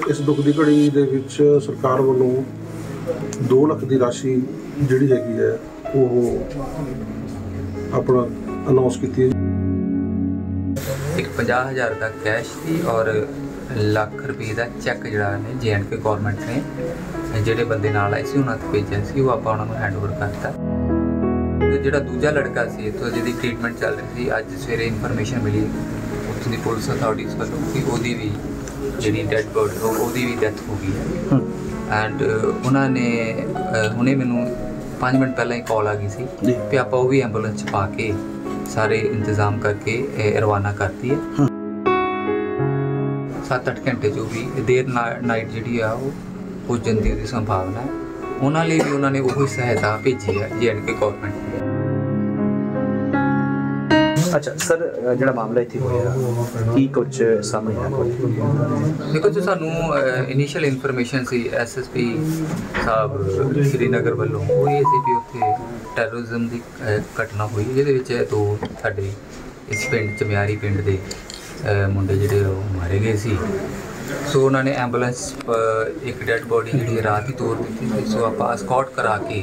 इस दुख की घड़ी दे विच सरकार वालों 2 ਲੱਖ की राशि जिहड़ी हैगी है वो अपना अनाउंस की है। एक 50,000 का कैश थी और ਲੱਖ रुपये का चैक जिहड़ा ने JNK गौरमेंट ने ਜਿਹੜੇ ਬੰਦੇ ਨਾਲ ਆਏ ਸੀ ਉਹਨਾਂ ਤੇ ਭੇਜਿਆ ਸੀ, ਉਹ ਆਪਾਂ ਉਹਨਾਂ ਨੂੰ ਹੈਂਡਓਵਰ ਕਰਤਾ। ਜਿਹੜਾ ਦੂਜਾ ਲੜਕਾ ਸੀ ਇੱਥੋਂ ਜਿਹਦੀ ਟ੍ਰੀਟਮੈਂਟ ਚੱਲ ਰਹੀ ਸੀ, ਅੱਜ ਸਵੇਰੇ ਇਨਫੋਰਮੇਸ਼ਨ ਮਿਲੀ ਉੱਥੋਂ ਦੀ ਪੁਲਿਸ ਅਥਾਰਟੀਜ਼ ਵੱਲੋਂ ਕਿ ਉਹਦੀ ਵੀ ਜਿਹੜੀ ਡੈਡ ਬੋਡੀ ਉਹਦੀ ਵੀ ਡੈਥ ਹੋ ਗਈ ਹੈ। ਐਂਡ ਉਹਨਾਂ ਨੇ ਹੁਣੇ ਮੈਨੂੰ 5 ਮਿੰਟ ਪਹਿਲਾਂ ਹੀ ਕਾਲ ਆ ਗਈ ਸੀ ਕਿ ਆਪਾਂ ਉਹ ਵੀ ਐਂਬੂਲੈਂਸ 'ਚ ਪਾ ਕੇ ਸਾਰੇ ਇੰਤਜ਼ਾਮ ਕਰਕੇ ਰਵਾਨਾ ਕਰਤੀ ਹੈ। 7-8 ਘੰਟੇ 'ਚ ਵੀ ਦੇਰ ਨਾਈਟ ਜਿਹੜੀ ਆ ਉਹ ਪੁੱਜਣ ਦੀ ਸੰਭਾਵਨਾ ਹੈ। ਉਹਨਾਂ ਲਈ ਵੀ ਉਹਨਾਂ ਨੇ ਉਹੀ ਸਹਾਇਤਾ ਭੇਜੀ ਹੈ JNK ਗੌਰਮੈਂਟ ਨੇ। अच्छा सर, ਜਿਹੜਾ ਮਾਮਲਾ ਇੱਥੇ ਹੋਇਆ ਕੀ ਕੁਝ ਸਾਹਮਣੇ ਆਇਆ? देखो जो सानू इनिशियल इन्फॉर्मेशन सी SSP साहब श्रीनगर ਵੱਲੋਂ ਉਹ ਇਹ ਸੀ ਵੀ ਉੱਥੇ ਟੈਰਰਿਜ਼ਮ ਦੀ ਘਟਨਾ ਹੋਈ, ਜਿਹਦੇ ਵਿੱਚ 2 ਸਾਡੇ ਇਸ ਪਿੰਡ ਚਮਿਆਰੀ ਪਿੰਡ ਦੇ ਮੁੰਡੇ ਜਿਹੜੇ ਉਹ ਮਾਰੇ ਗਏ ਸੀ। ਸੋ ਉਹਨਾਂ ਨੇ ਐਂਬੂਲੈਂਸ ਇੱਕ ਡੈਡ ਬੋਡੀ ਜਿਹੜੀ ਰਾਤ ਹੀ ਤੋੜ ਦਿੱਤੀ ਸੀ। ਸੋ ਆਪਾਂ ਸਕਾਟ ਕਰਾ ਕੇ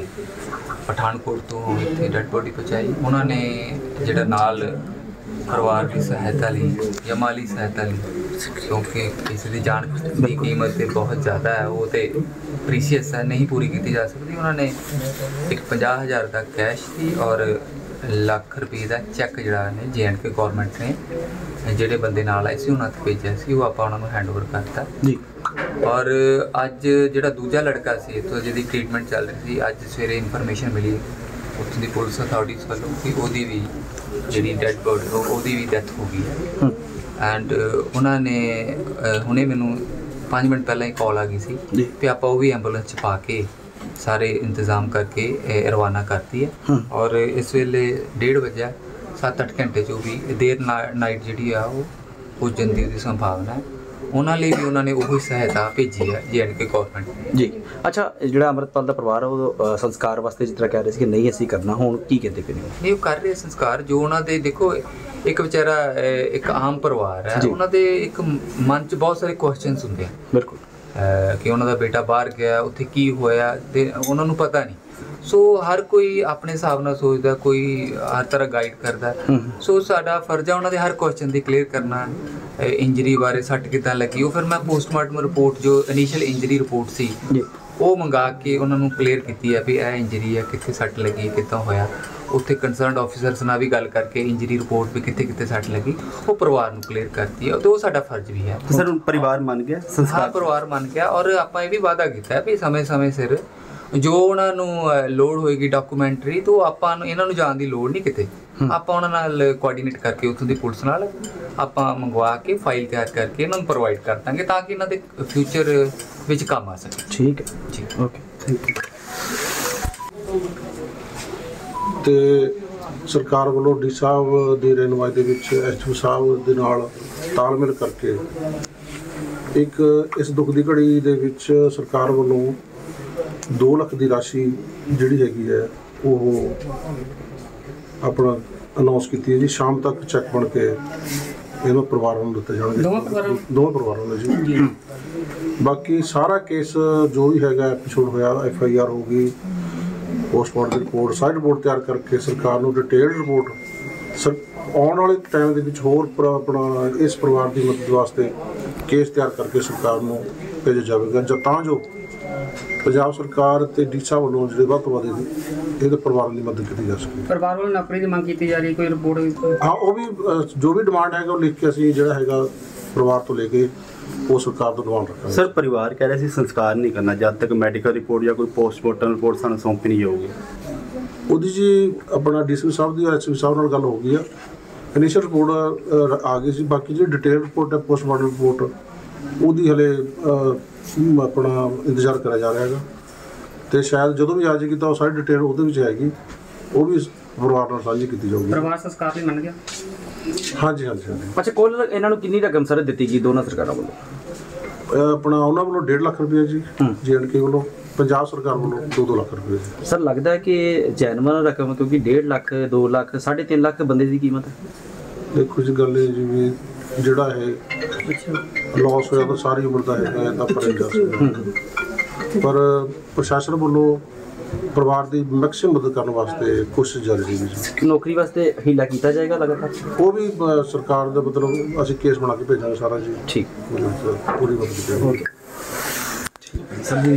ਪਠਾਨਕੋਟ ਤੋਂ ਇੱਥੇ ਡੈਡ ਬੋਡੀ ਪਹੁੰਚਾਈ। ਉਹਨਾਂ ਨੇ ਜਿਹੜਾ ਨਾਲ ਪਰਿਵਾਰ ਦੀ ਸਹਾਇਤਾ ਲਈ ਜਾਂ ਮਾਲੀ ਸਹਾਇਤਾ ਲਈ, ਕਿਉਂਕਿ ਕਿਸੇ ਦੀ ਜਾਨ ਦੀ ਕੀਮਤ ਤੇ ਬਹੁਤ ਜ਼ਿਆਦਾ ਹੈ, ਉਹ ਤੇ ਪ੍ਰੀਸ਼ੀਅਸ ਹੈ, ਨਹੀਂ ਪੂਰੀ ਕੀਤੀ ਜਾ ਸਕਦੀ। ਉਹਨਾਂ ਨੇ ਇੱਕ 50,000 ਦਾ ਕੈਸ਼ ਸੀ ਔਰ ਲੱਖ ਰੁਪਏ ਦਾ ਚੈੱਕ ਜਿਹੜਾ ਨੇ JNK ਗੌਰਮੈਂਟ ਨੇ ਜਿਹੜੇ ਬੰਦੇ ਨਾਲ ਆਏ ਸੀ ਉਹਨਾਂ ਤੇ ਭੇਜਿਆ ਸੀ, ਉਹ ਆਪਾਂ ਉਹਨਾਂ ਨੂੰ ਹੈਂਡਓਵਰ ਕਰਤਾ ਜੀ। ਔਰ ਅੱਜ ਜਿਹੜਾ ਦੂਜਾ ਲੜਕਾ ਸੀ ਇੱਥੋਂ ਜਿਹਦੀ ਟ੍ਰੀਟਮੈਂਟ ਚੱਲ ਰਹੀ ਸੀ, ਅੱਜ ਸਵੇਰੇ ਇਨਫੋਰਮੇਸ਼ਨ ਮਿਲੀ ਉੱਥੋਂ ਦੀ ਪੁਲਿਸ ਅਥਾਰਟੀਜ਼ ਵੱਲੋਂ ਕਿ ਉਹਦੀ ਵੀ ਜਿਹੜੀ ਡੈਡ ਬੋਡੀ ਉਹਦੀ ਵੀ ਡੈਥ ਹੋ ਗਈ ਹੈ। ਐਂਡ ਉਹਨਾਂ ਨੇ ਹੁਣੇ ਮੈਨੂੰ 5 ਮਿੰਟ ਪਹਿਲਾਂ ਹੀ ਕਾਲ ਆ ਗਈ ਸੀ ਕਿ ਆਪਾਂ ਉਹ ਵੀ ਐਂਬੂਲੈਂਸ 'ਚ ਪਾ ਕੇ ਸਾਰੇ ਇੰਤਜ਼ਾਮ ਕਰਕੇ ਰਵਾਨਾ ਕਰਤੀ ਹੈ। ਔਰ ਇਸ ਵੇਲੇ 1:30 ਵਜੇ 7-8 ਘੰਟੇ 'ਚ ਵੀ ਦੇਰ ਨਾਈਟ ਜਿਹੜੀ ਆ ਉਹ ਪੁੱਜਣ ਦੀ ਸੰਭਾਵਨਾ ਹੈ। ਉਹਨਾਂ ਲਈ ਵੀ ਉਹਨਾਂ ਨੇ ਉਹੀ ਸਹਾਇਤਾ ਭੇਜੀ ਹੈ JNK ਗੌਰਮੈਂਟ ਨੇ ਜੀ। ਅੱਛਾ, ਜਿਹੜਾ ਅੰਮ੍ਰਿਤਪਾਲ ਦਾ ਪਰਿਵਾਰ ਉਹ ਸੰਸਕਾਰ ਵਾਸਤੇ ਜਿਸ ਤਰ੍ਹਾਂ ਕਹਿ ਰਹੇ ਸੀ ਕਿ ਨਹੀਂ ਅਸੀਂ ਕਰਨਾ, ਹੁਣ ਕੀ ਕਹਿੰਦੇ ਪਏ ਨੇ? ਉਹ ਕਰ ਰਹੇ ਸੰਸਕਾਰ ਜੋ ਉਹਨਾਂ ਦੇ। ਦੇਖੋ ਇੱਕ ਵਿਚਾਰਾ ਇੱਕ ਆਮ ਪਰਿਵਾਰ ਹੈ, ਉਹਨਾਂ ਦੇ ਇੱਕ ਮਨ 'ਚ ਬਹੁਤ ਸਾਰੇ ਕੁਐਸਚਨਸ ਹੁੰਦੇ ਆ। ਬਿਲਕੁਲ ਕਿ ਉਹਨਾਂ ਦਾ ਬੇਟਾ ਬਾਹਰ ਗਿਆ, ਉੱਥੇ ਕੀ ਹੋਇਆ ਤੇ ਉਹਨਾਂ ਨੂੰ ਪਤਾ ਨਹੀਂ। ਸੋ ਹਰ ਕੋਈ ਆਪਣੇ ਹਿਸਾਬ ਨਾਲ ਸੋਚਦਾ, ਕੋਈ ਹਰ ਤਰ੍ਹਾਂ ਗਾਈਡ ਕਰਦਾ। ਸੋ ਸਾਡਾ ਫਰਜ਼ ਹੈ ਉਹਨਾਂ ਦੇ ਹਰ ਕੁਐਸਚਨ ਦੀ ਕਲੀਅਰ ਕਰਨਾ। ਇੰਜਰੀ ਬਾਰੇ ਸੱਟ ਕਿੱਦਾਂ ਲੱਗੀ, ਉਹ ਫਿਰ ਮੈਂ ਪੋਸਟਮਾਰਟਮ ਰਿਪੋਰਟ ਜੋ ਇਨੀਸ਼ੀਅਲ ਇੰਜਰੀ ਰਿਪੋਰਟ ਸੀ ਉਹ ਮੰਗਾ ਕੇ ਉਹਨਾਂ ਨੂੰ ਕਲੀਅਰ ਕੀਤੀ ਹੈ ਵੀ ਇਹ ਇੰਜਰੀ ਹੈ, ਕਿੱਥੇ ਸੱਟ ਲੱਗੀ, ਕਿੱਦਾਂ ਹੋਇਆ। ਉੱਥੇ ਕੰਸਰਨਡ ਆਫੀਸਰਸ ਨਾਲ ਵੀ ਗੱਲ ਕਰਕੇ ਇੰਜਰੀ ਰਿਪੋਰਟ ਵੀ ਕਿੱਥੇ ਕਿੱਥੇ ਸੱਟ ਲੱਗੀ ਉਹ ਪਰਿਵਾਰ ਨੂੰ ਕਲੀਅਰ ਕਰਤੀ ਹੈ। ਤੇ ਉਹ ਸਾਡਾ ਫਰਜ਼ ਵੀ ਹੈ। ਸਰ ਹੁਣ ਪਰਿਵਾਰ ਮੰਨ ਗਿਆ, ਸੰਸਕਾਰ ਪਰਿਵਾਰ ਮੰਨ ਗਿਆ। ਔਰ ਆਪਾਂ ਇਹ ਵੀ ਵਾਅਦਾ ਕੀਤਾ ਵੀ ਸਮੇਂ ਸਿਰ ਜੋ ਉਹਨਾਂ ਨੂੰ ਲੋੜ ਹੋਏਗੀ ਡਾਕੂਮੈਂਟਰੀ ਤੋਂ ਆਪਾਂ ਨੂੰ ਇਹਨਾਂ ਨੂੰ ਜਾਣ ਦੀ ਲੋੜ ਨਹੀਂ ਕਿਤੇ। ਆਪਾਂ ਉਹਨਾਂ ਨਾਲ ਕੋਆਰਡੀਨੇਟ ਕਰਕੇ ਉੱਥੋਂ ਦੀ ਪੁਲਿਸ ਨਾਲ ਆਪਾਂ ਮੰਗਵਾ ਕੇ ਫਾਈਲ ਤਿਆਰ ਕਰਕੇ ਇਹਨਾਂ ਨੂੰ ਪ੍ਰੋਵਾਈਡ ਕਰ ਦਾਂਗੇ ਤਾਂ ਕਿ ਇਹਨਾਂ ਦੇ ਫਿਊਚਰ ਵਿੱਚ ਕੰਮ ਆ ਸਕੇ। ਠੀਕ ਹੈ ਜੀ, ਓਕੇ, ਥੈਂਕ ਯੂ। ਤੇ ਸਰਕਾਰ ਵੱਲੋਂ ਡੀ ਸਾਹਿਬ ਦੀ ਰਹਿਨੁਮਾਈ ਦੇ ਵਿੱਚ SDO ਸਾਹਿਬ ਦੇ ਨਾਲ ਤਾਲਮੇਲ ਕਰਕੇ ਇੱਕ ਇਸ ਦੁੱਖ ਦੀ ਘੜੀ ਦੇ ਵਿੱਚ ਸਰਕਾਰ ਵੱਲੋਂ 2 ਲੱਖ ਦੀ ਰਾਸ਼ੀ ਜਿਹੜੀ ਹੈਗੀ ਹੈ ਉਹ ਆਪਣਾ ਅਨਾਉਂਸ ਕੀਤੀ ਹੈ ਜੀ। ਸ਼ਾਮ ਤੱਕ ਚੈੱਕ ਬਣ ਕੇ ਇਹਨਾਂ ਪਰਿਵਾਰਾਂ ਨੂੰ ਦਿੱਤੇ ਜਾਣਗੇ, ਦੋਵਾਂ ਪਰਿਵਾਰਾਂ ਨੂੰ ਜੀ। ਬਾਕੀ ਸਾਰਾ ਕੇਸ ਜੋ ਵੀ ਹੈਗਾ ਐਪੀਸੋਡ ਹੋਇਆ FIR ਹੋਊਗੀ, ਪੋਸਟਮਾਰਟਮ ਰਿਪੋਰਟ, ਸਾਰੀ ਰਿਪੋਰਟ ਤਿਆਰ ਕਰਕੇ ਸਰਕਾਰ ਨੂੰ ਡਿਟੇਲਡ ਰਿਪੋਰਟ ਆਉਣ ਵਾਲੇ ਟਾਈਮ ਦੇ ਵਿੱਚ ਹੋਰ ਆਪਣਾ ਇਸ ਪਰਿਵਾਰ ਦੀ ਮਦਦ ਵਾਸਤੇ ਕੇਸ ਤਿਆਰ ਕਰਕੇ ਸਰਕਾਰ ਨੂੰ ਭੇਜਿਆ ਜਾਵੇਗਾ, ਜਾਂ ਤਾਂ ਜੋ ਪੰਜਾਬ ਸਰਕਾਰ ਤੇ ਡੀ ਸਾਹਿਬ ਵੱਲੋਂ ਜਿਹੜੇ ਵੱਧ ਤੋਂ ਵੱਧ ਇਹਦੇ ਪਰਿਵਾਰ ਦੀ ਮਦਦ ਕੀਤੀ ਜਾ ਸਕੇ। ਪਰਿਵਾਰ ਵੱਲੋਂ ਨੌਕਰੀ ਦੀ ਮੰਗ ਕੀਤੀ ਜਾ ਰਹੀ, ਕੋਈ ਰਿਪੋਰਟ? ਹਾਂ, ਉਹ ਵੀ ਜੋ ਵੀ ਡਿਮਾਂਡ ਹੈਗਾ ਉਹ ਲਿਖ ਕੇ ਅਸੀਂ ਜਿਹੜਾ ਹੈਗਾ ਪਰਿਵਾਰ ਤੋਂ ਲੈ ਕੇ ਉਹ ਸਰਕਾਰ ਤੋਂ ਡਿਮਾਂਡ ਰੱਖਾਂਗੇ। ਸਰ ਪਰਿਵਾਰ ਕਹਿ ਰਿਹਾ ਸੀ ਸੰਸਕਾਰ ਨਹੀਂ ਕਰਨਾ ਜਦ ਤੱਕ ਮੈਡੀਕਲ ਰਿਪੋਰਟ ਜਾਂ ਕੋਈ ਪੋਸਟਮਾਰਟਮ ਰਿਪੋਰਟ ਸਾਨੂੰ ਸੌਂਪੀ ਨਹੀਂ ਜਾਊਗੀ। ਉਹਦੀ ਜੀ ਆਪਣਾ DCP ਸਾਹਿਬ ਦੀ SPP ਸਾਹਿਬ ਨਾਲ ਗੱਲ ਹੋ ਗਈ ਆ, ਇਨੀਸ਼ੀਅਲ ਰਿਪੋਰਟ ਆ ਗਈ ਸੀ। ਬਾਕੀ ਜਿਹੜੀ ਡਿਟੇਲ ਰਿਪੋਰਟ ਹੈ ਪੋਸਟਮਾਰਟਮ ਰਿਪੋਰਟ ਉਹਦੀ ਹਲੇ ਆਪਣਾ ਇੰਤਜ਼ਾਰ ਕਰਿਆ ਜਾ ਰਿਹਾ ਹੈਗਾ ਤੇ ਸ਼ਾਇਦ ਜਦੋਂ ਵੀ ਆ ਜਾਏਗੀ ਤਾਂ ਉਹ ਸਾਰੀ ਡਿਟੇਲ ਉਹਦੇ ਵਿੱਚ ਆਏਗੀ, ਉਹ ਵੀ ਪਰਿਵਾਰ ਨਾਲ ਸਾਂਝੀ ਕੀਤੀ ਜਾਊਗੀ। ਪਰਿਵਾਰ ਸੰਸਕਾਰ ਲਈ ਮੰਨ ਗਿਆ? ਹਾਂਜੀ। ਅੱਛਾ, ਕੁੱਲ ਇਹਨਾਂ ਨੂੰ ਕਿੰਨੀ ਰਕਮ ਸਰ ਦਿੱਤੀ ਗਈ ਦੋਨਾਂ ਸਰਕਾਰਾਂ ਵੱਲੋਂ? ਆਪਣਾ ਉਹਨਾਂ ਵੱਲੋਂ 1.5 ਲੱਖ ਰੁਪਏ ਜੀ JNK ਵੱਲੋਂ, ਪੰਜਾਬ ਸਰਕਾਰ ਵੱਲੋਂ 2-2 ਲੱਖ ਰੁਪਏ ਜੀ। ਸਰ ਲੱਗਦਾ ਹੈ ਕਿ ਜੈਨੂਅਨ ਰਕਮ, ਕਿਉਂਕਿ 1.5 ਲੱਖ 2 ਲੱਖ 3.5 ਲੱਖ ਬੰਦੇ ਦੀ ਕੀਮਤ ਹੈ। ਦੇਖੋ ਜੀ ਗੱਲ ਇਹ ਜਿਵੇਂ ਜਿਹੜਾ ਇਹ ਲਾਸ ਹੋਇਆ ਤਾਂ ਸਾਰੀ ਉਮਰ ਦਾ ਹੈਗਾ ਤਾਂ ਭਰਿਆ ਜਾ ਸਕਦਾ। ਪਰ ਪ੍ਰਸ਼ਾਸਨ ਵੱਲੋਂ ਪਰਿਵਾਰ ਦੀ ਮੈਕਸਿਮਮ ਮਦਦ ਕਰਨ ਵਾਸਤੇ ਕੋਸ਼ਿਸ਼ ਜਾਰੀ ਰਹੇਗੀ ਜੀ। ਨੌਕਰੀ ਵਾਸਤੇ ਹੀਲਾ ਕੀਤਾ ਜਾਏਗਾ ਲਗਾਤਾਰ। ਉਹ ਵੀ ਸਰਕਾਰ ਦਾ ਮਤਲਬ ਅਸੀਂ ਕੇਸ ਬਣਾ ਕੇ ਭੇਜਾਂਗੇ ਸਾਰਾ ਜੀ। ਠੀਕ ਮਤਲਬ ਪੂਰੀ ਮਦਦ ਕੀਤੀ ਜਾਵੇਗੀ।